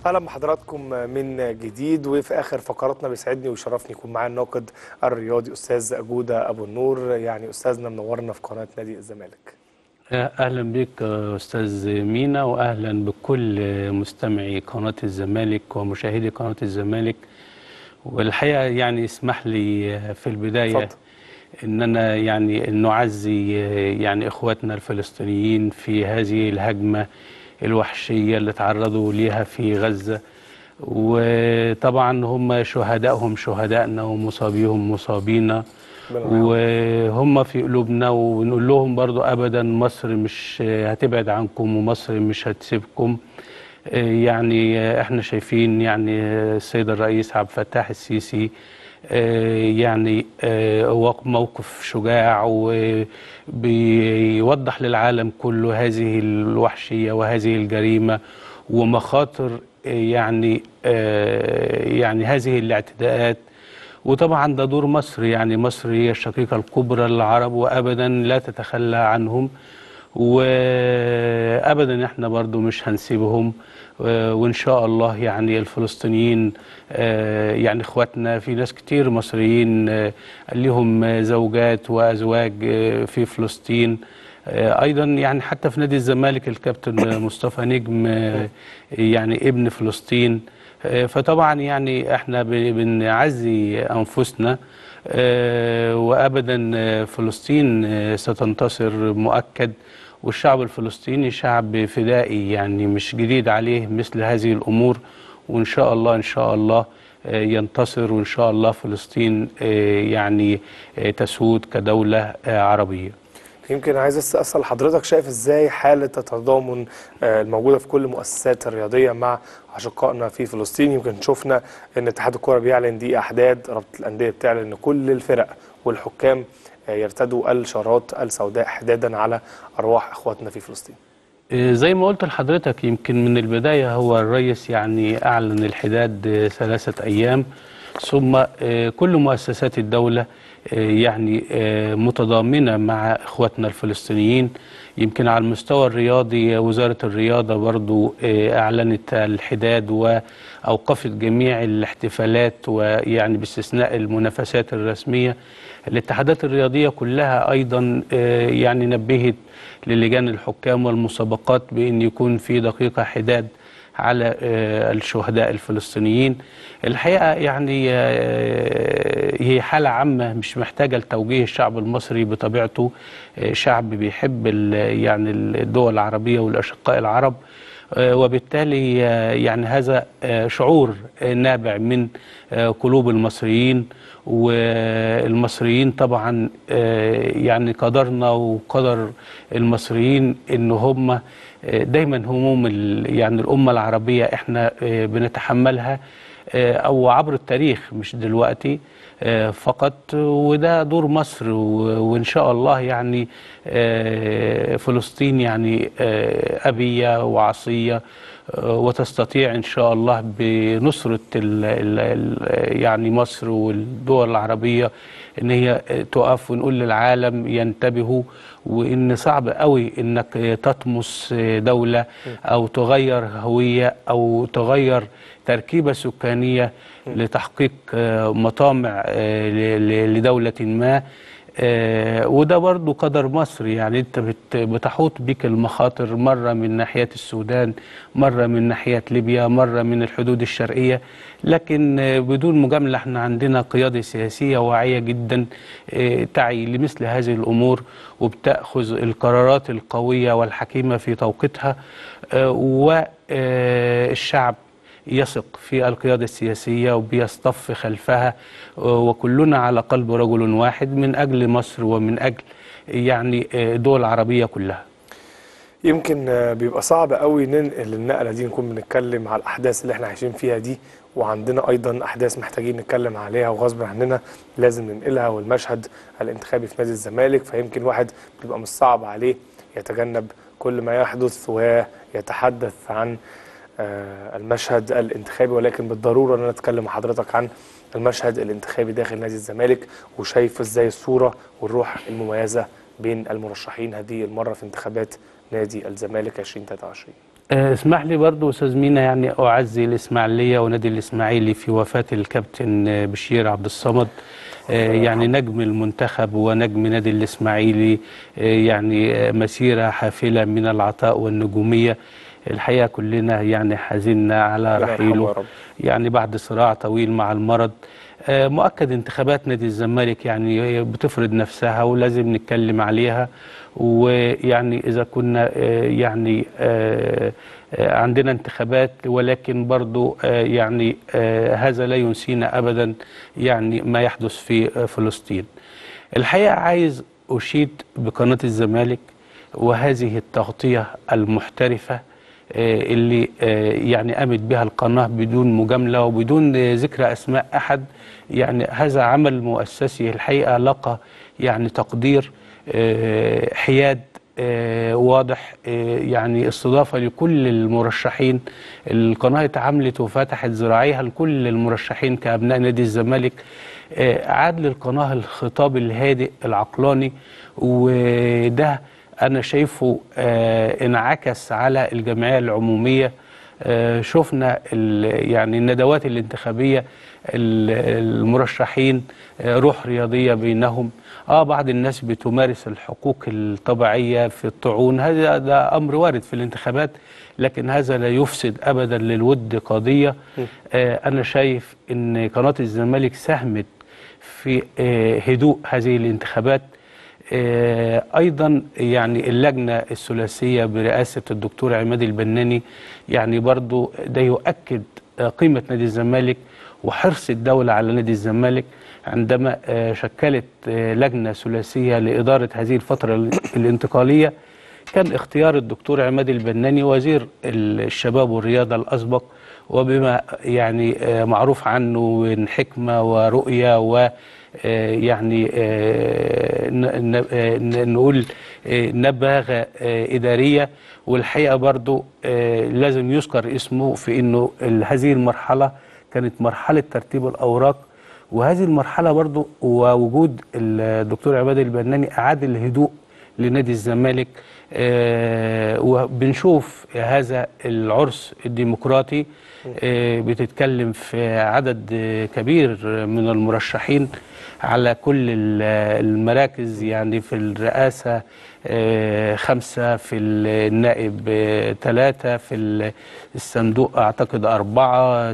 اهلا بحضراتكم من جديد. وفي اخر فقراتنا بيسعدني ويشرفني يكون معايا الناقد الرياضي استاذ جودة ابو النور. يعني استاذنا منورنا في قناه نادي الزمالك. اهلا بك استاذ مينا، واهلا بكل مستمعي قناه الزمالك ومشاهدي قناه الزمالك. والحقيقه يعني اسمح لي في البدايه اتفضل. ان انا يعني نعزي يعني اخواتنا الفلسطينيين في هذه الهجمه الوحشيه اللي تعرضوا ليها في غزه. وطبعا هم شهدائهم شهدائنا ومصابيهم مصابينا، وهم في قلوبنا. ونقول لهم برضو ابدا مصر مش هتبعد عنكم ومصر مش هتسيبكم. يعني احنا شايفين يعني السيد الرئيس عبد الفتاح السيسي يعني هو موقف شجاع وبيوضح للعالم كله هذه الوحشية وهذه الجريمة ومخاطر يعني يعني هذه الاعتداءات. وطبعا ده دور مصر، يعني مصر هي الشقيقة الكبرى للعرب وأبدا لا تتخلى عنهم، وأبدا احنا برضو مش هنسيبهم. وإن شاء الله يعني الفلسطينيين يعني إخواتنا، في ناس كتير مصريين لهم زوجات وأزواج في فلسطين. أيضا يعني حتى في نادي الزمالك الكابتن مصطفى نجم يعني ابن فلسطين. فطبعا يعني احنا بنعزي أنفسنا، وأبدا فلسطين ستنتصر مؤكد. والشعب الفلسطيني شعب فدائي، يعني مش جديد عليه مثل هذه الأمور. وإن شاء الله إن شاء الله ينتصر، وإن شاء الله فلسطين يعني تسود كدولة عربية. يمكن عايز اسال حضرتك، شايف ازاي حاله التضامن الموجوده في كل المؤسسات الرياضيه مع اشقائنا في فلسطين؟ يمكن شفنا ان اتحاد الكره بيعلن دي احداد، رابطه الانديه بتعلن ان كل الفرق والحكام يرتدوا الشارات السوداء حدادا على ارواح اخواتنا في فلسطين. زي ما قلت لحضرتك، يمكن من البداية هو الرئيس يعني أعلن الحداد 3 أيام، ثم كل مؤسسات الدولة يعني متضامنة مع إخواتنا الفلسطينيين. يمكن على المستوى الرياضي وزارة الرياضة برضو أعلنت الحداد وأوقفت جميع الاحتفالات، ويعني باستثناء المنافسات الرسمية. الاتحادات الرياضية كلها أيضا يعني نبهت للجان الحكام والمسابقات بأن يكون في دقيقة حداد على الشهداء الفلسطينيين. الحقيقة يعني هي حالة عامة مش محتاجة لتوجيه. الشعب المصري بطبيعته شعب بيحب يعني الدول العربية والأشقاء العرب، وبالتالي يعني هذا شعور نابع من قلوب المصريين. والمصريين طبعا يعني قدرنا وقدر المصريين ان هم دايما هموم يعني الأمة العربية احنا بنتحملها، او عبر التاريخ مش دلوقتي فقط. وده دور مصر، وان شاء الله يعني فلسطين يعني أبية وعصية، وتستطيع إن شاء الله بنصرة يعني مصر والدول العربية إن هي تقف. ونقول للعالم ينتبهوا، وإن صعب قوي إنك تطمس دولة أو تغير هوية أو تغير تركيبة سكانية لتحقيق مطامع لدولة ما. وده برضو قدر مصر. يعني انت بتحوط بك المخاطر، مرة من ناحية السودان، مرة من ناحية ليبيا، مرة من الحدود الشرقية. لكن بدون مجاملة احنا عندنا قيادة سياسية واعية جدا تعي لمثل هذه الأمور، وبتأخذ القرارات القوية والحكيمة في توقيتها. والشعب يثق في القيادة السياسية وبيصطف خلفها، وكلنا على قلب رجل واحد من أجل مصر ومن أجل يعني دول العربية كلها. يمكن بيبقى صعب قوي ننقل النقله دي، نكون بنتكلم على الاحداث اللي احنا عايشين فيها دي، وعندنا ايضا احداث محتاجين نتكلم عليها وغصب عننا لازم ننقلها، والمشهد الانتخابي في نادي الزمالك. فيمكن واحد بيبقى مش صعب عليه يتجنب كل ما يحدث ويتحدث عن المشهد الانتخابي، ولكن بالضروره ان انا اتكلم مع حضرتك عن المشهد الانتخابي داخل نادي الزمالك، وشايف ازاي الصوره والروح المميزه بين المرشحين هذه المره في انتخابات نادي الزمالك 2023. اسمح لي برضو أستاذ مينا يعني أعزي الإسماعيلية ونادي الإسماعيلي في وفاة الكابتن بشير عبد الصمد، يعني نجم المنتخب ونجم نادي الإسماعيلي، يعني مسيرة حافلة من العطاء والنجومية. الحقيقة كلنا يعني حزننا على رحيله يعني بعد صراع طويل مع المرض. مؤكد انتخابات نادي الزمالك يعني بتفرض نفسها ولازم نتكلم عليها، ويعني إذا كنا يعني عندنا انتخابات، ولكن برضو يعني هذا لا ينسينا أبدا يعني ما يحدث في فلسطين. الحقيقة عايز أشيد بقناة الزمالك وهذه التغطية المحترفة اللي يعني قامت بها القناة بدون مجاملة وبدون ذكر أسماء أحد. يعني هذا عمل مؤسسي الحقيقة لقى يعني تقدير، حياد واضح، يعني استضافة لكل المرشحين. القناة اتعاملت وفتحت ذراعيها لكل المرشحين كأبناء نادي الزمالك. عاد للقناة الخطاب الهادئ العقلاني، وده أنا شايفه انعكس على الجمعية العمومية. شفنا يعني الندوات الانتخابية، المرشحين روح رياضية بينهم. بعض الناس بتمارس الحقوق الطبيعية في الطعون، ده أمر وارد في الانتخابات، لكن هذا لا يفسد أبدا للود قضية. أنا شايف أن قناة الزمالك ساهمت في هدوء هذه الانتخابات. أيضا يعني اللجنة الثلاثية برئاسة الدكتور عماد البناني يعني برضو ده يؤكد قيمة نادي الزمالك وحرص الدولة على نادي الزمالك عندما شكلت لجنة ثلاثية لإدارة هذه الفترة الانتقالية. كان اختيار الدكتور عماد البناني وزير الشباب والرياضة الأسبق، وبما يعني معروف عنه من حكمة ورؤية و يعني نقول نباغة إدارية. والحقيقة برضو لازم يذكر اسمه في أنه هذه المرحلة كانت مرحلة ترتيب الأوراق، وهذه المرحلة برضو ووجود الدكتور عماد البناني أعاد الهدوء لنادي الزمالك. وبنشوف هذا العرس الديمقراطي، بتتكلم في عدد كبير من المرشحين على كل المراكز، يعني في الرئاسة 5، في النائب 3، في الصندوق أعتقد 4،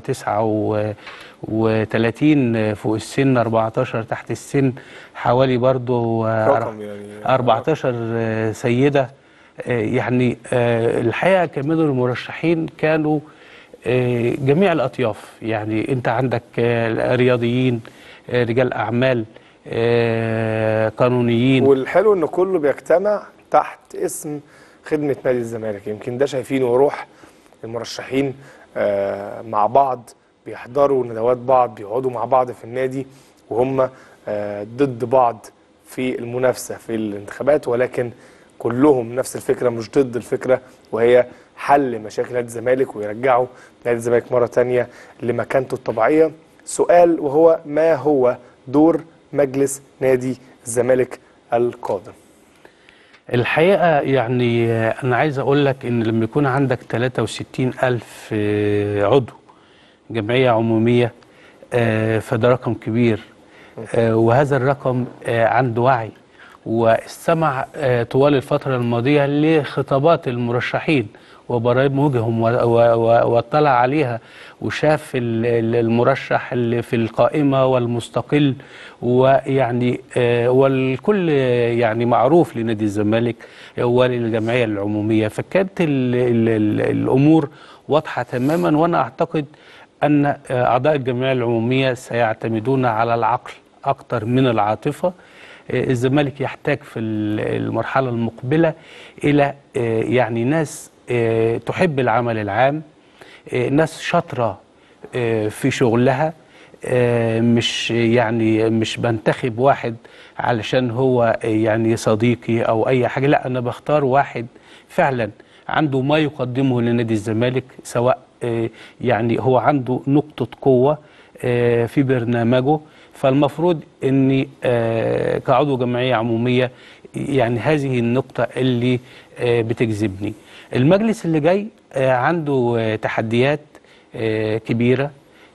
39 فوق السن، 14 تحت السن، حوالي برضو 14 سيدة. يعني الحقيقة كمان المرشحين كانوا جميع الأطياف. يعني أنت عندك رياضيين، رجال أعمال، قانونيين، والحلو إن كله بيجتمع تحت اسم خدمة نادي الزمالك. يمكن ده شايفينه وروح المرشحين مع بعض، بيحضروا ندوات بعض، بيقعدوا مع بعض في النادي وهم ضد بعض في المنافسة في الانتخابات، ولكن كلهم نفس الفكرة، مش ضد الفكرة، وهي حل مشاكل نادي الزمالك ويرجعوا نادي الزمالك مرة تانية لمكانته الطبيعية. سؤال، وهو ما هو دور مجلس نادي الزمالك القادم؟ الحقيقة يعني أنا عايز أقول لك إن لما يكون عندك 63,000 عضو جمعية عمومية، فده رقم كبير، وهذا الرقم عنده وعي واستمع طوال الفترة الماضية لخطابات المرشحين وبرامجهم واطلع عليها، وشاف المرشح اللي في القائمة والمستقل، ويعني والكل يعني معروف لنادي الزمالك وللجمعية العمومية. فكانت الأمور واضحة تماما، وأنا أعتقد أن أعضاء الجمعية العمومية سيعتمدون على العقل أكثر من العاطفة. الزمالك يحتاج في المرحلة المقبلة إلى يعني ناس تحب العمل العام، ناس شاطرة في شغلها، مش بنتخب واحد علشان هو يعني صديقي أو أي حاجة، لا، أنا بختار واحد فعلا عنده ما يقدمه لنادي الزمالك، سواء يعني هو عنده نقطة قوة في برنامجه، فالمفروض اني كعضو جمعيه عموميه يعني هذه النقطه اللي بتجذبني. المجلس اللي جاي عنده تحديات كبيره،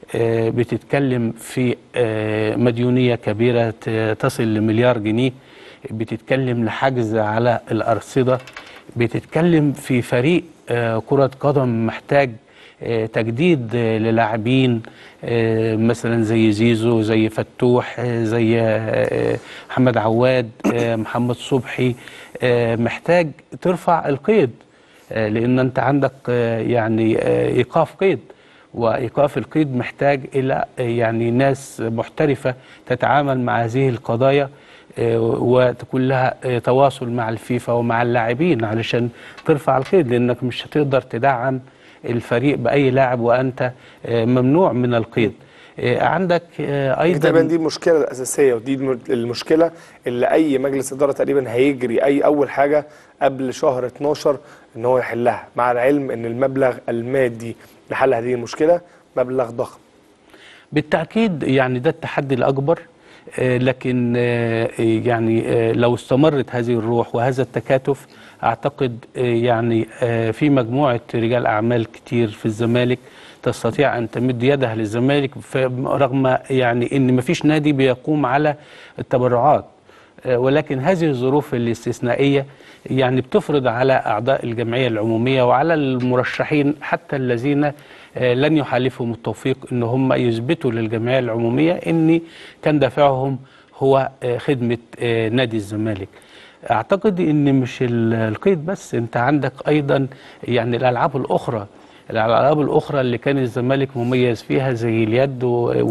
بتتكلم في مديونيه كبيره تصل لمليار جنيه، بتتكلم لحجز على الارصده، بتتكلم في فريق كره قدم محتاج تجديد للاعبين مثلا زي زيزو، زي فتوح، زي محمد عواد، محمد صبحي. محتاج ترفع القيد، لان انت عندك يعني ايقاف قيد، وايقاف القيد محتاج الى يعني ناس محترفه تتعامل مع هذه القضايا، وتكون لها تواصل مع الفيفا ومع اللاعبين علشان ترفع القيد، لانك مش هتقدر تدعم الفريق باي لاعب وانت ممنوع من القيد. عندك ايضا تقريبا دي المشكله الاساسيه، ودي المشكله اللي اي مجلس اداره تقريبا هيجري اي اول حاجه قبل شهر 12 ان هو يحلها، مع العلم ان المبلغ المادي لحل هذه المشكله مبلغ ضخم. بالتاكيد يعني ده التحدي الاكبر، لكن يعني لو استمرت هذه الروح وهذا التكاتف اعتقد يعني في مجموعه رجال اعمال كتير في الزمالك تستطيع ان تمد يدها للزمالك، رغم يعني ان مفيش نادي بيقوم على التبرعات، ولكن هذه الظروف الاستثنائيه يعني بتفرض على اعضاء الجمعيه العموميه وعلى المرشحين حتى الذين لن يحالفهم التوفيق ان هم يثبتوا للجمعيه العموميه ان كان دافعهم هو خدمه نادي الزمالك. اعتقد ان مش القيد بس، انت عندك ايضا يعني الالعاب الاخرى، اللي كان الزمالك مميز فيها زي اليد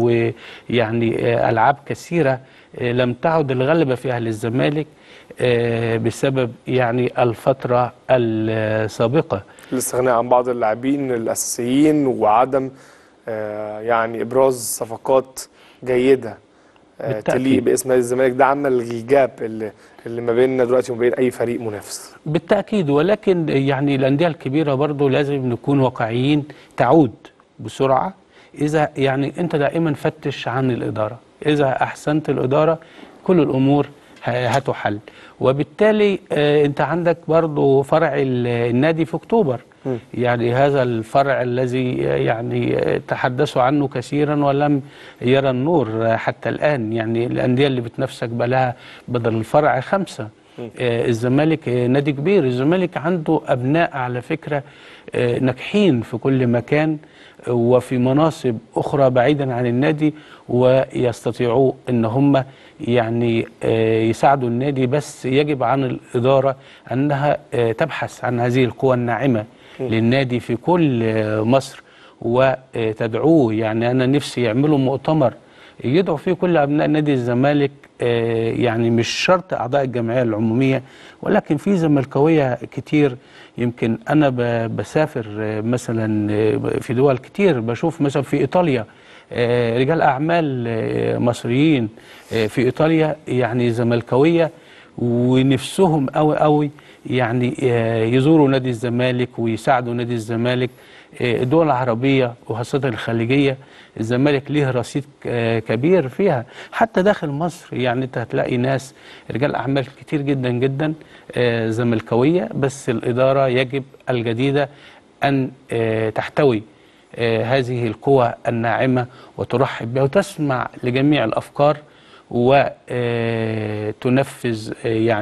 ويعني العاب كثيره لم تعد الغلبه فيها للزمالك بسبب يعني الفتره السابقه، الاستغناء عن بعض اللاعبين الاساسيين وعدم يعني ابراز صفقات جيده تليق باسم نادي الزمالك. ده عمل الجاب اللي ما بيننا دلوقتي وما بين اي فريق منافس. بالتاكيد، ولكن يعني الانديه الكبيره برضو لازم نكون واقعيين، تعود بسرعه اذا يعني انت دائما فتش عن الاداره، اذا احسنت الاداره كل الامور هتحل. وبالتالي انت عندك برضو فرع النادي في اكتوبر، يعني هذا الفرع الذي يعني تحدثوا عنه كثيرا ولم يرى النور حتى الآن. يعني الأندية اللي بتنافسك بلها بدل الفرع 5. الزمالك نادي كبير، الزمالك عنده أبناء على فكرة ناجحين في كل مكان وفي مناصب أخرى بعيدا عن النادي، ويستطيعوا أن هم يعني يساعدوا النادي، بس يجب عن الإدارة أنها تبحث عن هذه القوى الناعمة للنادي في كل مصر وتدعوه. يعني أنا نفسي يعملوا مؤتمر يدعو فيه كل أبناء نادي الزمالك، يعني مش شرط أعضاء الجمعية العمومية، ولكن في زملكاوية كتير. يمكن أنا بسافر مثلا في دول كتير، بشوف مثلا في إيطاليا رجال أعمال مصريين في إيطاليا يعني زملكاوية، ونفسهم قوي قوي يعني يزوروا نادي الزمالك ويساعدوا نادي الزمالك. الدول العربية وخاصة الخليجية الزمالك ليه رصيد كبير فيها، حتى داخل مصر يعني انت هتلاقي ناس رجال أعمال كتير جدا جدا زملكاوية، بس الإدارة يجب الجديدة أن تحتوي هذه القوى الناعمة وترحب بها وتسمع لجميع الأفكار وتنفذ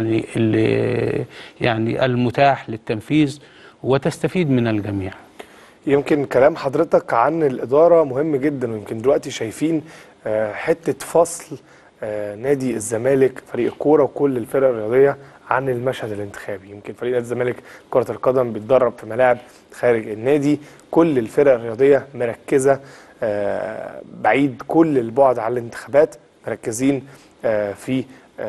يعني المتاح للتنفيذ وتستفيد من الجميع. يمكن كلام حضرتك عن الإدارة مهم جدا، ويمكن دلوقتي شايفين حتة فصل نادي الزمالك فريق الكورة وكل الفرق الرياضية عن المشهد الانتخابي. يمكن فريق نادي الزمالك كرة القدم بيتدرب في ملاعب خارج النادي، كل الفرق الرياضية مركزة بعيد كل البعد عن الانتخابات، مركزين في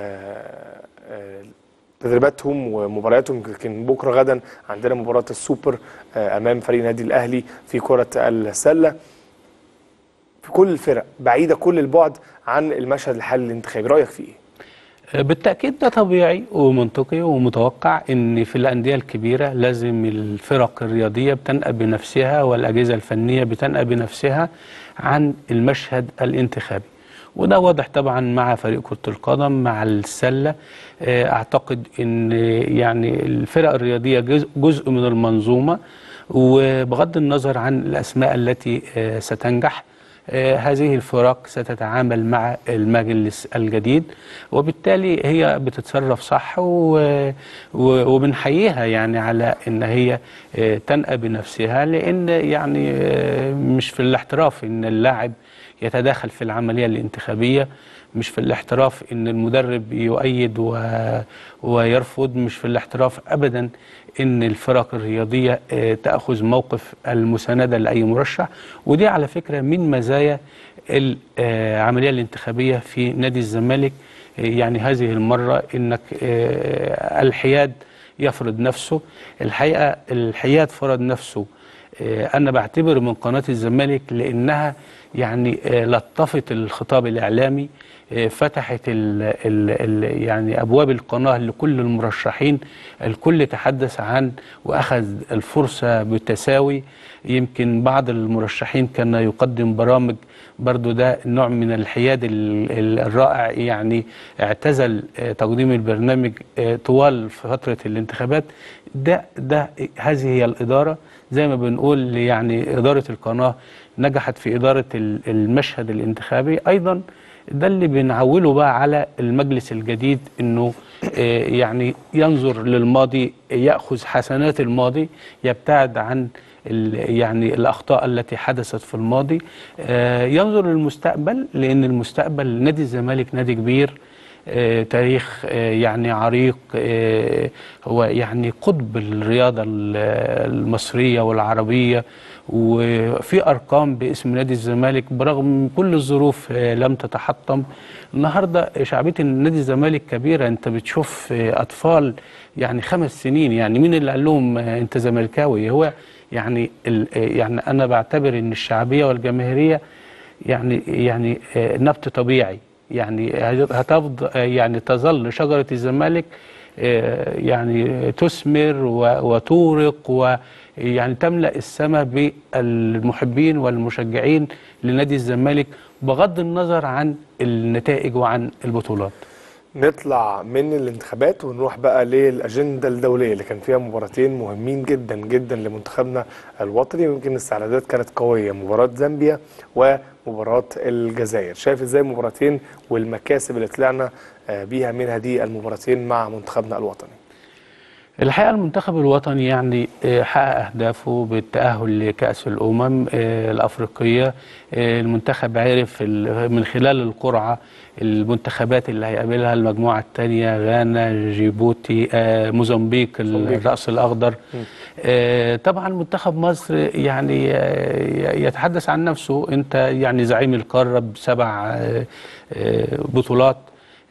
تدريباتهم ومبارياتهم. يمكن بكره غدا عندنا مباراه السوبر امام فريق النادي الاهلي في كره السله. في كل الفرق بعيده كل البعد عن المشهد الحالي الانتخابي، رايك في ايه؟ بالتاكيد ده طبيعي ومنطقي ومتوقع ان في الانديه الكبيره لازم الفرق الرياضيه بتنأى بنفسها والاجهزه الفنيه بتنأى بنفسها عن المشهد الانتخابي، وده واضح طبعا مع فريق كرة القدم، مع السلة. أعتقد أن يعني الفرق الرياضية جزء من المنظومة، وبغض النظر عن الأسماء التي ستنجح، هذه الفرق ستتعامل مع المجلس الجديد، وبالتالي هي بتتصرف صح، وبنحييها يعني على ان هي تنأى بنفسها، لان يعني مش في الاحتراف ان اللاعب يتداخل في العملية الانتخابية، مش في الاحتراف ان المدرب يؤيد ويرفض، مش في الاحتراف ابدا ان الفرق الرياضية تأخذ موقف المساندة لأي مرشح. ودي على فكرة من مزايا العملية الانتخابية في نادي الزمالك. يعني هذه المرة انك الحياد يفرض نفسه. الحقيقة الحياد فرض نفسه. أنا بعتبر من قناة الزمالك لأنها يعني لطفت الخطاب الإعلامي، فتحت يعني أبواب القناة لكل المرشحين، الكل تحدث عن وأخذ الفرصة بالتساوي. يمكن بعض المرشحين كان يقدم برامج، برضو ده نوع من الحياد الرائع، يعني اعتزل تقديم البرنامج طوال فترة الانتخابات. هذه هي الإدارة، زي ما بنقول يعني إدارة القناة نجحت في إدارة المشهد الانتخابي. أيضا ده اللي بنعوله بقى على المجلس الجديد، إنه يعني ينظر للماضي، يأخذ حسنات الماضي، يبتعد عن يعني الأخطاء التي حدثت في الماضي، ينظر للمستقبل، لأن المستقبل نادي الزمالك نادي كبير، تاريخ يعني عريق، هو يعني قطب الرياضة المصرية والعربية، وفي أرقام باسم نادي الزمالك برغم من كل الظروف لم تتحطم. النهاردة شعبية نادي الزمالك كبيرة، أنت بتشوف أطفال يعني 5 سنين، يعني مين اللي قال لهم أنت زملكاوي؟ هو يعني أنا بعتبر أن الشعبية والجماهيرية يعني نبت طبيعي، يعني هتفضل يعني تظل شجرة الزمالك يعني تثمر وتورق ويعني تملأ السماء بالمحبين والمشجعين لنادي الزمالك بغض النظر عن النتائج وعن البطولات. نطلع من الانتخابات ونروح بقى للأجندة الدولية اللي كان فيها مباراتين مهمين جدا جدا لمنتخبنا الوطني، ويمكن الاستعدادات كانت قوية، مباراة زامبيا ومباراة الجزائر. شايف ازاي المباراتين والمكاسب اللي طلعنا بيها من هذه المباراتين مع منتخبنا الوطني؟ الحقيقة المنتخب الوطني يعني حقق أهدافه بالتأهل لكأس الأمم الأفريقية. المنتخب عرف من خلال القرعة المنتخبات اللي هيقابلها، المجموعة الثانية غانا، جيبوتي، موزمبيق الرأس الأخضر. طبعا منتخب مصر يعني يتحدث عن نفسه، أنت يعني زعيم القارة ب7 بطولات.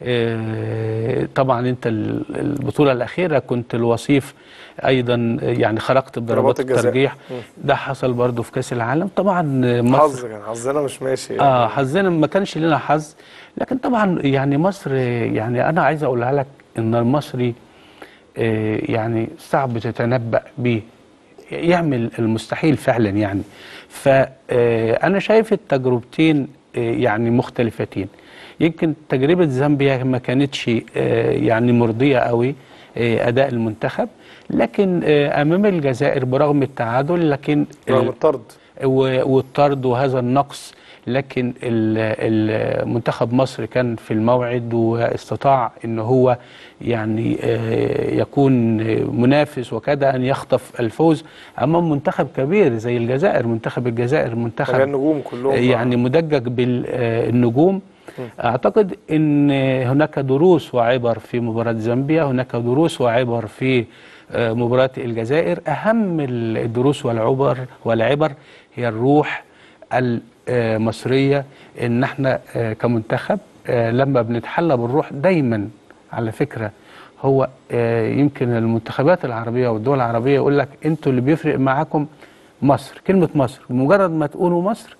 طبعا انت البطولة الأخيرة كنت الوصيف أيضا، يعني خرجت بضربات الترجيح. ده حصل برضو في كأس العالم. طبعا مصر حظنا مش ماشي يعني. حظنا ما كانش لنا حظ، لكن طبعا يعني مصر، يعني أنا عايز أقولها لك إن المصري يعني صعب تتنبأ بيه، يعمل المستحيل فعلا يعني. فأنا شايف التجربتين يعني مختلفتين. يمكن تجربة زامبيا ما كانتش يعني مرضية قوي أداء المنتخب، لكن أمام الجزائر برغم التعادل، لكن رغم الطرد والطرد وهذا النقص، لكن المنتخب مصر كان في الموعد واستطاع ان هو يعني يكون منافس وكاد ان يخطف الفوز امام منتخب كبير زي الجزائر. منتخب الجزائر منتخب النجوم كلهم يعني مدجج بالنجوم. اعتقد ان هناك دروس وعبر في مباراة زامبيا، هناك دروس وعبر في مباراة الجزائر. اهم الدروس والعبر هي الروح المصرية، ان احنا كمنتخب لما بنتحلى بالروح دايما، على فكرة هو يمكن المنتخبات العربية والدول العربية يقول لك انتوا اللي بيفرق معاكم مصر، كلمة مصر، بمجرد ما تقولوا مصر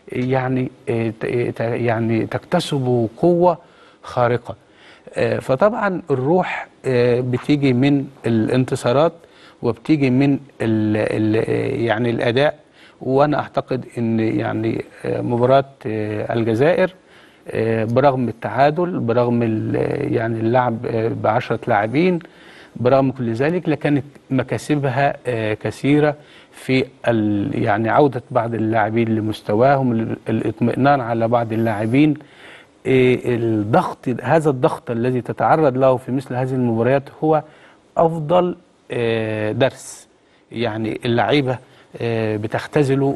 يعني تكتسبوا قوة خارقة. فطبعا الروح بتيجي من الانتصارات وبتيجي من يعني الأداء. وأنا أعتقد أن يعني مباراة الجزائر برغم التعادل، برغم يعني اللعب ب10 لاعبين، برغم كل ذلك لكانت مكاسبها كثيرة في يعني عودة بعض اللاعبين لمستواهم، الاطمئنان على بعض اللاعبين. هذا الضغط الذي تتعرض له في مثل هذه المباريات هو أفضل درس يعني اللعيبة بتختزله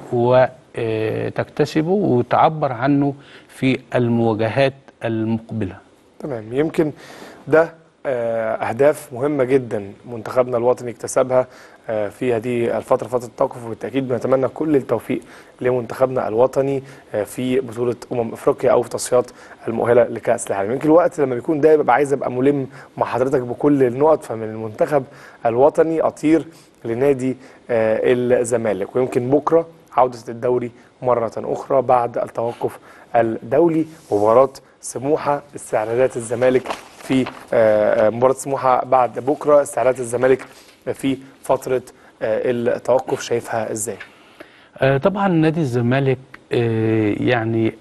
وتكتسبه وتعبر عنه في المواجهات المقبلة. تمام. يمكن ده أهداف مهمة جدا منتخبنا الوطني اكتسبها في هذه الفترة، فترة التوقف، وبالتأكيد بنتمنى كل التوفيق لمنتخبنا الوطني في بطولة أفريقيا أو في تصفيات المؤهلة لكأس العالم. يمكن الوقت لما بيكون ده ببقى عايز أبقى ملم مع حضرتك بكل النقط، فمن المنتخب الوطني أطير لنادي الزمالك، ويمكن بكرة عودة الدوري مرة أخرى بعد التوقف الدولي. مباراة سموحة، استعدادات الزمالك في مباراة سموحة بعد بكرة، استعدادات الزمالك في فترة التوقف شايفها ازاي؟ طبعا نادي الزمالك يعني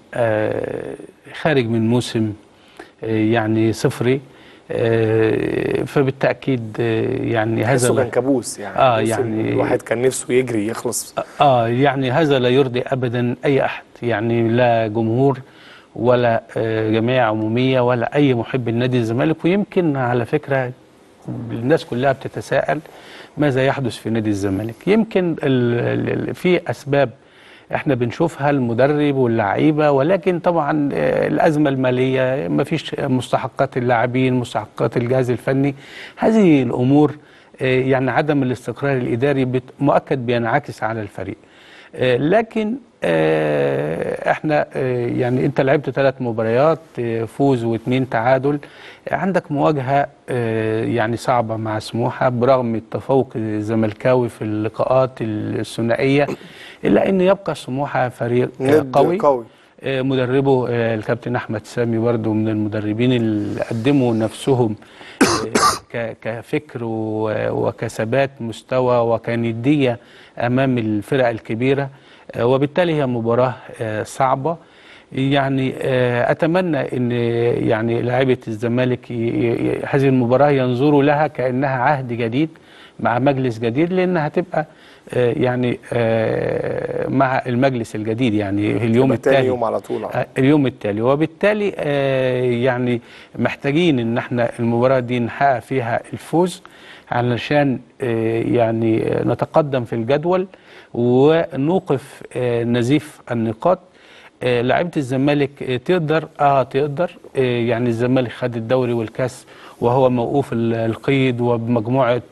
خارج من موسم يعني صفري، فبالتأكيد يعني هذا كان كابوس يعني. يعني الواحد كان نفسه يجري يخلص. يعني هذا لا يرضي أبدا أي أحد، يعني لا جمهور ولا جمعية عمومية ولا أي محب لنادي الزمالك. ويمكن على فكرة الناس كلها بتتساءل ماذا يحدث في نادي الزمالك. يمكن في أسباب احنا بنشوفها، المدرب واللعيبة، ولكن طبعا الأزمة المالية، ما فيش مستحقات اللاعبين، مستحقات الجهاز الفني، هذه الأمور يعني عدم الاستقرار الإداري مؤكد بينعكس على الفريق. لكن احنا يعني انت لعبت 3 مباريات، فوز و2 تعادل، عندك مواجهة يعني صعبة مع سموحة برغم التفوق الزملكاوي في اللقاءات الثنائية، إلا أن يبقى سموحة فريق قوي. مدربه الكابتن أحمد سامي برضو من المدربين اللي قدموا نفسهم كفكر وكثبات مستوى وكندية أمام الفرق الكبيرة، وبالتالي هي مباراة صعبة. يعني أتمنى أن يعني لاعيبة الزمالك هذه المباراة ينظروا لها كأنها عهد جديد مع مجلس جديد، لأنها هتبقى يعني مع المجلس الجديد يعني اليوم التالي، يوم على طول اليوم التالي. وبالتالي يعني محتاجين ان احنا المباراة دي نحقق فيها الفوز علشان يعني نتقدم في الجدول ونوقف نزيف النقاط. لعيبة الزمالك تقدر يعني الزمالك خد الدوري والكاس وهو موقوف القيد، وبمجموعة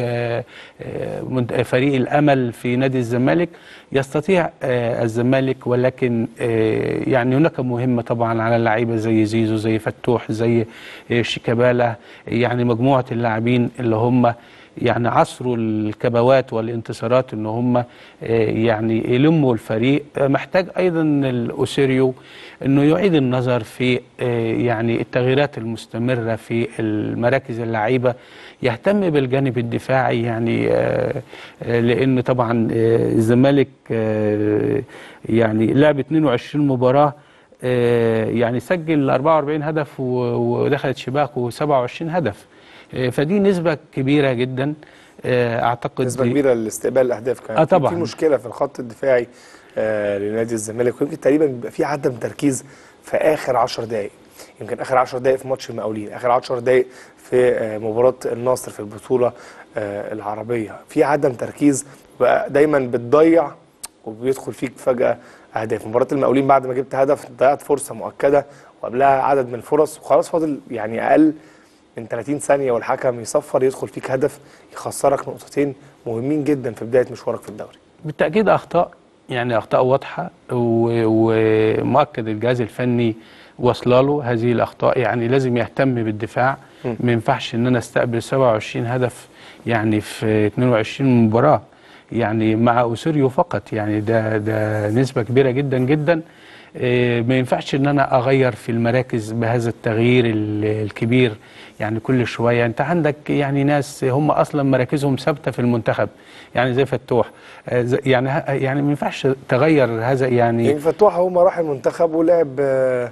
فريق الأمل في نادي الزمالك يستطيع الزمالك، ولكن يعني هناك مهمة طبعا على اللعيبة زي زيزو، زي فتوح، زي شيكابالا، يعني مجموعة اللاعبين اللي هم يعني عصروا الكبوات والانتصارات ان هم يعني يلموا الفريق. محتاج ايضا الأوسيريو انه يعيد النظر في يعني التغييرات المستمرة في المراكز اللعيبة، يهتم بالجانب الدفاعي يعني لان طبعا الزمالك يعني لعب 22 مباراة يعني سجل 44 هدف ودخلت شباكه 27 هدف، فدي نسبة كبيرة جدا. اعتقد نسبة كبيرة لاستقبال الاهداف كمان. طبعا في مشكلة في الخط الدفاعي لنادي الزمالك، ويمكن تقريبا بيبقى في عدم تركيز في اخر 10 دقائق. يمكن اخر 10 دقائق في ماتش المقاولين، اخر 10 دقائق في مباراة النصر في البطولة العربية، في عدم تركيز بقى دايما بتضيع وبيدخل فيك فجأة اهداف. مباراة المقاولين بعد ما جبت هدف ضيعت فرصة مؤكدة وقبلها عدد من الفرص، وخلاص فاضل يعني اقل من 30 ثانية والحكم يصفر، يدخل فيك هدف يخسرك نقطتين مهمين جدا في بداية مشوارك في الدوري. بالتأكيد أخطاء، يعني أخطاء واضحة، ومؤكد الجهاز الفني وصلاله هذه الأخطاء. يعني لازم يهتم بالدفاع، ما ينفعش إن أنا استقبل 27 هدف يعني في 22 مباراة يعني مع أوسيريو فقط، يعني ده نسبة كبيرة جدا جدا. ما ينفعش ان انا اغير في المراكز بهذا التغيير الكبير، يعني كل شويه انت عندك يعني ناس هم اصلا مراكزهم ثابته في المنتخب، يعني زي فتوح، يعني ما ينفعش تغير هذا. يعني فتوح هو ما راح المنتخب ولعب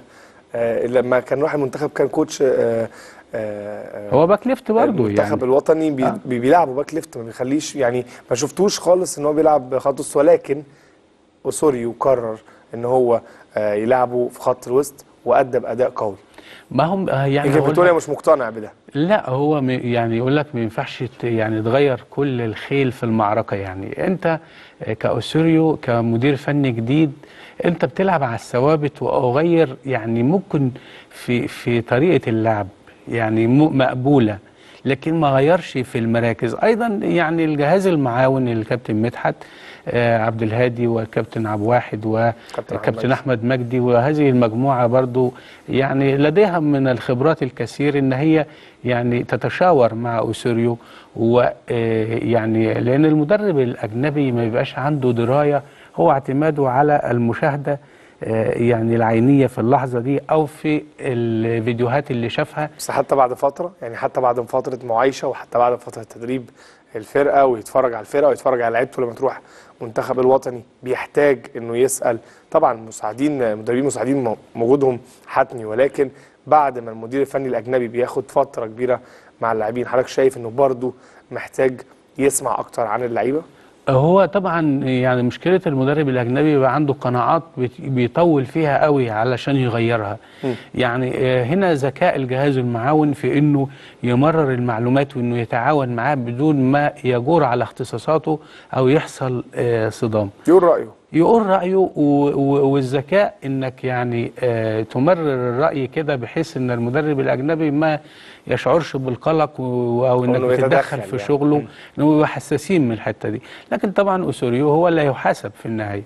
لما كان راح المنتخب كان كوتش هو باك ليفت برضه المنتخب يعني. الوطني بيلعبوا باك ليفت، ما بيخليش يعني، ما شفتوش خالص ان هو بيلعب خط وسط، ولكن اوسوريو قرر ان هو يلعبه في خط الوسط وادى باداء قوي. ما هم يعني يمكن فيتوريا مش مقتنع بده. لا هو يعني يقول لك ما ينفعش يعني تغير كل الخيل في المعركة. يعني انت كأوسوريو كمدير فني جديد انت بتلعب على الثوابت، واغير يعني ممكن في طريقة اللعب يعني مقبولة، لكن ما غيرش في المراكز. ايضا يعني الجهاز المعاون الكابتن مدحت عبد الهادي والكابتن عبد الواحد والكابتن احمد مجدي، وهذه المجموعه برضو يعني لديها من الخبرات الكثير ان هي يعني تتشاور مع اوسوريو. ويعني لان المدرب الاجنبي ما بيبقاش عنده درايه، هو اعتماده على المشاهده يعني العينيه في اللحظه دي او في الفيديوهات اللي شافها. بس حتى بعد فتره، يعني حتى بعد فتره معايشه وحتى بعد فتره تدريب الفرقه ويتفرج على الفرقه ويتفرج على لعيبته لما تروح منتخب الوطني، بيحتاج انه يسال. طبعا مدربين مساعدين موجودهم حتمي، ولكن بعد ما المدير الفني الاجنبي بياخد فتره كبيره مع اللاعبين، حضرتك شايف انه برضه محتاج يسمع اكتر عن اللعيبه؟ هو طبعا يعني مشكلة المدرب الأجنبي بيبقى عنده قناعات بيطول فيها قوي علشان يغيرها. يعني هنا ذكاء الجهاز المعاون في إنه يمرر المعلومات وإنه يتعاون معاه بدون ما يجور على اختصاصاته أو يحصل صدام. يقول رأيه والذكاء إنك يعني تمرر الرأي كده بحيث إن المدرب الأجنبي ما يشعرش بالقلق أو إنك بتتدخل في شغله، إنه يبقى حساسين من الحتة دي. لكن طبعا أوسوريو هو اللي هيحاسب في النهاية.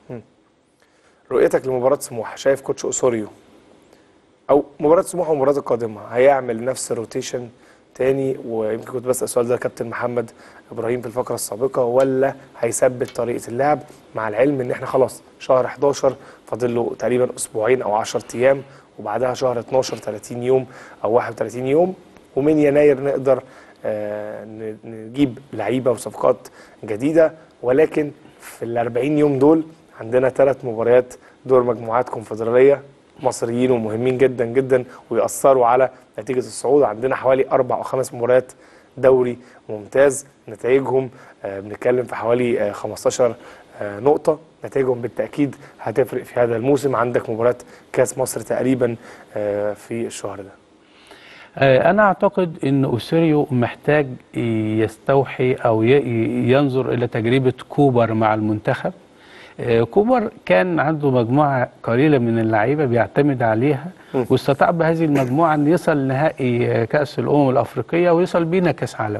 رؤيتك لمباراة سموحة، شايف كوتش أوسوريو أو مباراة سموحة والمباريات القادمة هيعمل نفس الروتيشن تاني؟ ويمكن كنت بسأل السؤال ده كابتن محمد إبراهيم في الفقرة السابقة، ولا هيثبت طريقة اللعب مع العلم إن إحنا خلاص شهر 11 فاضل له تقريبا أسبوعين أو 10 أيام، وبعدها شهر 12 30 يوم أو 31 يوم، ومن يناير نقدر نجيب لعيبة وصفقات جديدة. ولكن في ال 40 يوم دول عندنا 3 مباريات دور مجموعات كونفدرالية مصريين ومهمين جدا جدا ويأثروا على نتيجة الصعود. عندنا حوالي 4 أو 5 مباريات دوري ممتاز، نتائجهم بنتكلم في حوالي 15 نقطة، نتائجهم بالتأكيد هتفرق في هذا الموسم. عندك مباراة كاس مصر تقريبا في الشهر ده. أنا أعتقد أن أوسوريو محتاج يستوحي أو ينظر إلى تجربة كوبر مع المنتخب. كوبر كان عنده مجموعة قليلة من اللعيبة بيعتمد عليها، واستطاع بهذه المجموعة أن يصل نهائي كأس الأمم الأفريقية ويصل بينا كأس عالم.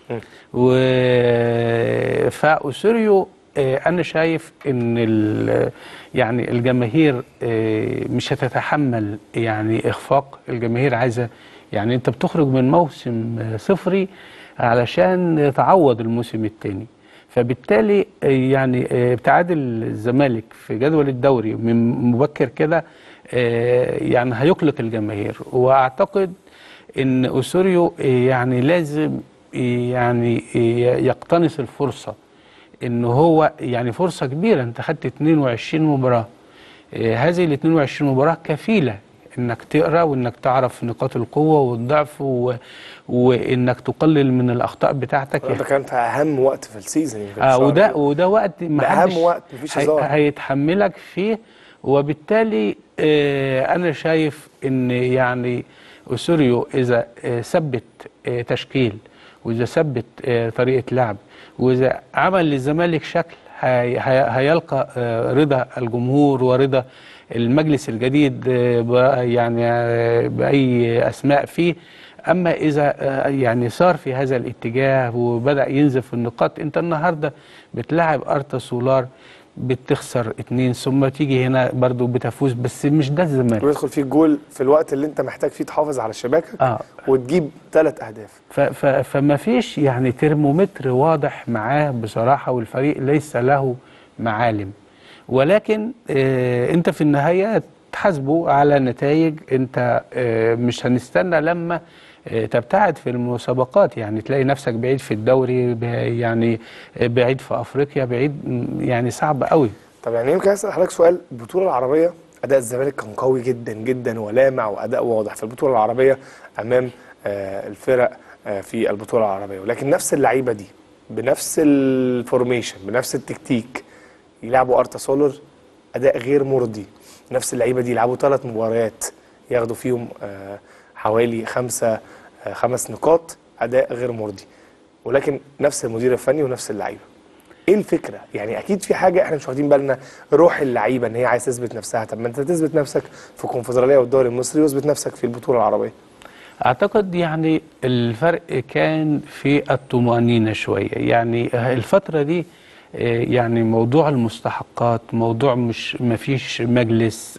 فأوسوريو أنا شايف أن يعني الجماهير مش هتتحمل يعني إخفاق. الجماهير عايزة، يعني أنت بتخرج من موسم صفري علشان تعوض الموسم الثاني، فبالتالي يعني ابتعاد الزمالك في جدول الدوري من مبكر كده يعني هيقلق الجماهير. واعتقد ان اوسوريو يعني لازم يعني يقتنص الفرصه، ان هو يعني فرصه كبيره. انت خدت 22 مباراه، هذه ال 22 مباراه كفيله انك تقرا وانك تعرف نقاط القوه والضعف وانك تقلل من الاخطاء بتاعتك. ده كان في اهم وقت في السيزون وده وقت ما اهم وقت مفيش هزار هيتحملك فيه. وبالتالي انا شايف ان يعني أوسوريو اذا ثبت تشكيل واذا ثبت طريقه لعب واذا عمل للزمالك شكل هيلقى رضا الجمهور ورضا المجلس الجديد يعني بأي أسماء فيه. أما إذا يعني صار في هذا الاتجاه وبدأ ينزف النقاط، أنت النهاردة بتلاعب أرتا سولار بتخسر 2 ثم تيجي هنا برضو بتفوز، بس مش ده الزمالك. ويدخل فيك جول في الوقت اللي أنت محتاج فيه تحافظ على شباكك وتجيب 3 أهداف. فما فيش يعني ترمومتر واضح معاه بصراحة، والفريق ليس له معالم. ولكن انت في النهاية تحاسبه على نتائج. انت مش هنستنى لما تبتعد في المسابقات، يعني تلاقي نفسك بعيد في الدوري، يعني بعيد في افريقيا، بعيد، يعني صعب قوي. طب يعني يمكن اسال حضرتك سؤال، البطولة العربية اداء الزمالك كان قوي جدا جدا ولامع واداء واضح في البطوله العربيه امام الفرق في البطوله العربيه، ولكن نفس اللعيبه دي بنفس الفورميشن بنفس التكتيك يلعبوا ارتا سولر اداء غير مرضي. نفس اللعيبه دي يلعبوا 3 مباريات ياخدوا فيهم حوالي 5 نقاط، اداء غير مرضي. ولكن نفس المدير الفني ونفس اللعيبه. ايه الفكره؟ يعني اكيد في حاجه احنا مش واخدين بالنا، روح اللعيبه ان هي عايز تثبت نفسها. طب ما انت تثبت نفسك في الكونفدراليه والدوري المصري واثبت نفسك في البطوله العربيه. أعتقد يعني الفرق كان في الطمأنينة شوية. يعني الفترة دي يعني موضوع المستحقات، موضوع مش مفيش مجلس،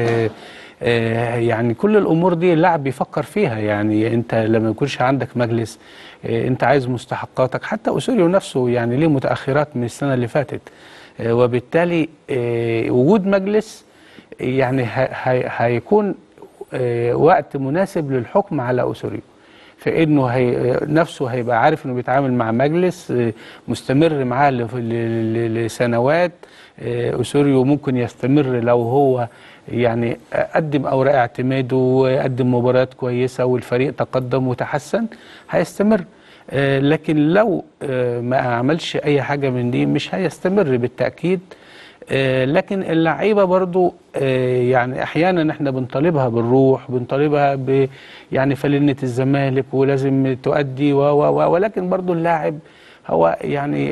يعني كل الأمور دي اللاعب بيفكر فيها. يعني أنت لما يكونش عندك مجلس، أنت عايز مستحقاتك. حتى أوسوريو نفسه يعني ليه متأخرات من السنة اللي فاتت، وبالتالي وجود مجلس يعني هيكون وقت مناسب للحكم على أوسوريو، فإنه نفسه هيبقى عارف إنه بيتعامل مع مجلس مستمر معاه لسنوات. أوسوريو ممكن يستمر لو هو يعني قدم أوراق اعتماده وقدم مباريات كويسة والفريق تقدم وتحسن، هيستمر. لكن لو ما عملش أي حاجة من دي مش هيستمر بالتأكيد. لكن اللعيبه برضو يعني احيانا احنا بنطالبها بالروح، بنطالبها يعني فلنة الزمالك ولازم تؤدي ولكن برضو اللاعب هو يعني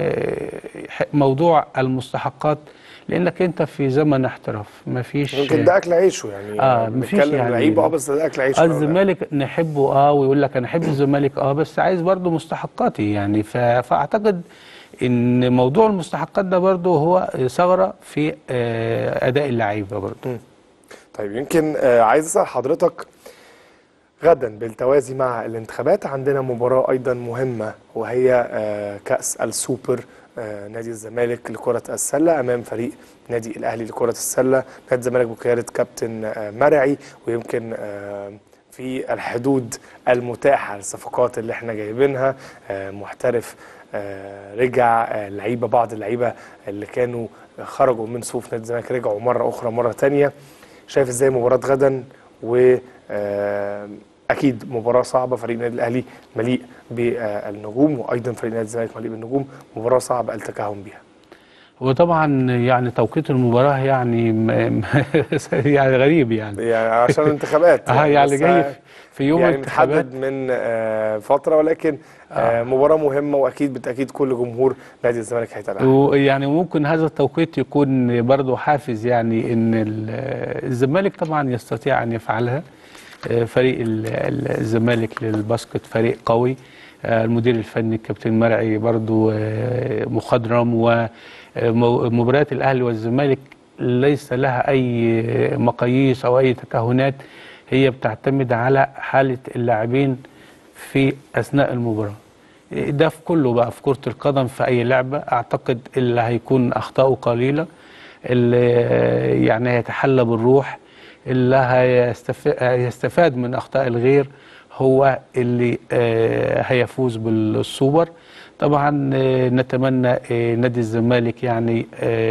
موضوع المستحقات، لانك انت في زمن احتراف ما فيش يمكن ده اكل عيشه يعني. مفيش بنتكلم يعني لعيبه بس ده اكل عيشه. الزمالك نحبه ويقول لك انا احب الزمالك بس عايز برضو مستحقاتي يعني. فاعتقد ان موضوع المستحقات ده برضو هو ثغرة في اداء اللعيبه برضو. طيب يمكن عايز اسال حضرتك، غدا بالتوازي مع الانتخابات عندنا مباراة أيضا مهمة، وهي كأس السوبر، نادي الزمالك لكرة السلة أمام فريق نادي الأهلي لكرة السلة. نادي الزمالك بقيادة كابتن مرعي، ويمكن في الحدود المتاحة للصفقات اللي احنا جايبينها محترف رجع، لعيبة بعض اللعيبة اللي كانوا خرجوا من صفوف نادي الزمالك رجعوا مرة أخرى مرة تانية. شايف ازاي مباراة غدا؟ و اكيد مباراه صعبه، فريق النادي الاهلي مليء بالنجوم وايضا فريق نادي الزمالك مليء بالنجوم، مباراه صعبه التكهن بها. وطبعا يعني توقيت المباراه يعني يعني غريب يعني عشان الانتخابات يعني جاي في يوم يعني الانتخابات متحدد من فتره، ولكن مباراه مهمه واكيد بالتاكيد كل جمهور نادي الزمالك هيتابعها. ويعني ممكن هذا التوقيت يكون برضه حافز، يعني ان الزمالك طبعا يستطيع ان يفعلها. فريق الزمالك للباسكت فريق قوي، المدير الفني الكابتن مرعي برضو مخضرم، ومباريات الاهلي والزمالك ليس لها اي مقاييس او اي تكهنات، هي بتعتمد على حالة اللاعبين في اثناء المباراة. ده في كله بقى، في كرة القدم في اي لعبة. اعتقد اللي هيكون اخطاؤه قليلة، اللي يعني هيتحلى بالروح، اللي هيستفاد من أخطاء الغير، هو اللي هيفوز بالسوبر. طبعا نتمنى نادي الزمالك يعني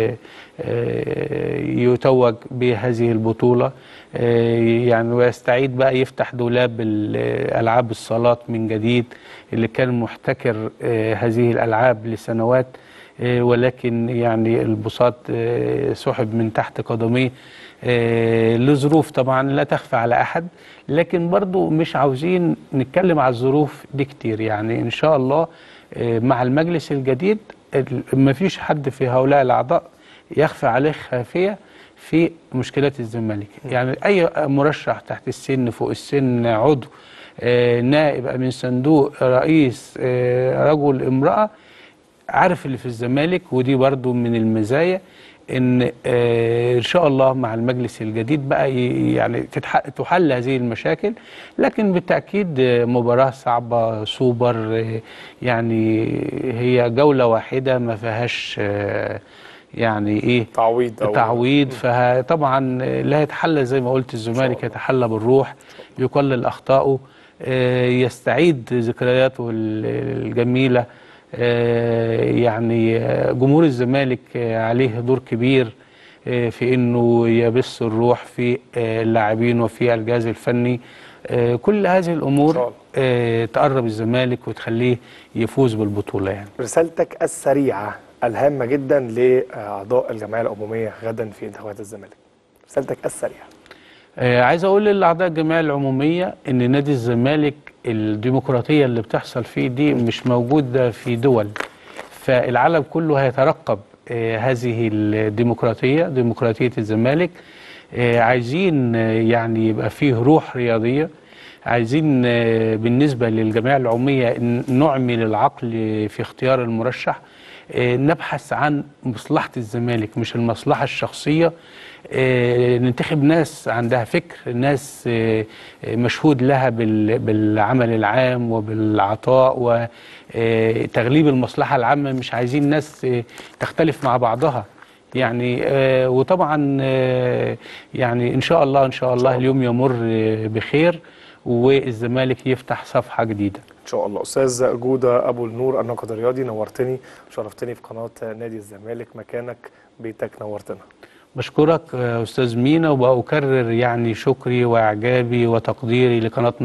يتوج بهذه البطولة، يعني ويستعيد بقى يفتح دولاب الألعاب الصالات من جديد اللي كان محتكر هذه الألعاب لسنوات، ولكن يعني البساط سحب من تحت قدميه لظروف طبعا لا تخفى على أحد. لكن برضو مش عاوزين نتكلم على الظروف دي كتير، يعني إن شاء الله مع المجلس الجديد ما فيش حد في هؤلاء الأعضاء يخفى عليه خافية في مشكلات الزمالك. يعني أي مرشح تحت السن، فوق السن، عضو، نائب، من صندوق، رئيس، رجل، امرأة، عارف اللي في الزمالك. ودي برضو من المزايا ان ان شاء الله مع المجلس الجديد بقى يعني تحل هذه المشاكل. لكن بالتاكيد مباراه صعبه، سوبر، يعني هي جوله واحده ما فيهاش يعني ايه تعويض. فطبعا لا يتحلى زي ما قلت الزمالك، يتحلى بالروح، يقلل اخطائه، يستعيد ذكرياته الجميله. يعني جمهور الزمالك عليه دور كبير في انه يبث الروح في اللاعبين وفي الجهاز الفني. كل هذه الامور تقرب الزمالك وتخليه يفوز بالبطوله يعني. رسالتك السريعه الهامه جدا لاعضاء الجمعيه العموميه غدا في انتخابات الزمالك، رسالتك السريعه. عايز اقول لاعضاء الجمعيه العموميه ان نادي الزمالك الديمقراطيه اللي بتحصل فيه دي مش موجوده في دول، فالعالم كله هيترقب هذه الديمقراطيه، ديمقراطيه الزمالك. عايزين يعني يبقى فيه روح رياضيه، عايزين بالنسبه للجمعيه العموميه نعمل العقل في اختيار المرشح، نبحث عن مصلحه الزمالك مش المصلحه الشخصيه. ننتخب ناس عندها فكر، ناس مشهود لها بالعمل العام وبالعطاء وتغليب المصلحة العامة، مش عايزين ناس تختلف مع بعضها يعني. وطبعا يعني إن شاء الله اليوم يمر بخير والزمالك يفتح صفحة جديدة ان شاء الله. استاذ جودة ابو النور الناقد الرياضي، نورتني وشرفتني في قناة نادي الزمالك، مكانك بيتك، نورتنا. بشكرك أستاذ مينا، وبأكرر يعني شكري وإعجابي وتقديري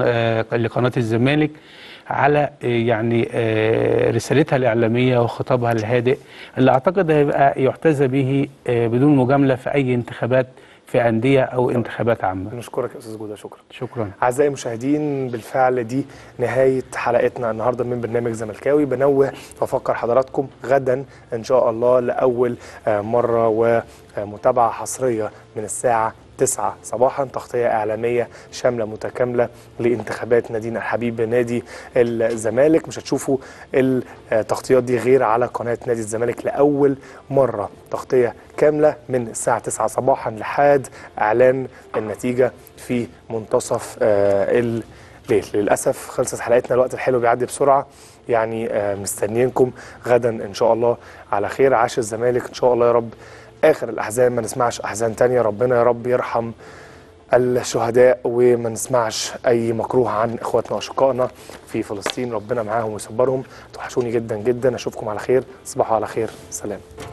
لقناة الزمالك على يعني رسالتها الإعلامية وخطابها الهادئ اللي أعتقد هيبقى يحتذى به بدون مجاملة في أي انتخابات في أندية أو انتخابات عامة. نشكرك يا أستاذ جودة، شكرا. أعزائي المشاهدين، بالفعل دي نهاية حلقتنا النهاردة من برنامج زملكاوي. بنوه وأفكر حضراتكم غدا إن شاء الله لأول مرة ومتابعة حصرية من الساعة 9 صباحا، تغطية إعلامية شاملة متكاملة لانتخابات نادينا الحبيب نادي الزمالك. مش هتشوفوا التغطيات دي غير على قناة نادي الزمالك لأول مرة، تغطية كاملة من الساعة 9 صباحا لحد إعلان النتيجة في منتصف الليل. للأسف خلصت حلقتنا، الوقت الحلو بيعدي بسرعة يعني. مستنيينكم غدا إن شاء الله على خير. عاش الزمالك إن شاء الله يا رب. آخر الأحزان ما نسمعش أحزان تانية، ربنا يا رب يرحم الشهداء وما نسمعش أي مكروه عن إخواتنا وأشقائنا في فلسطين، ربنا معاهم ويصبرهم. توحشوني جدا جدا، أشوفكم على خير، تصبحوا على خير، سلام.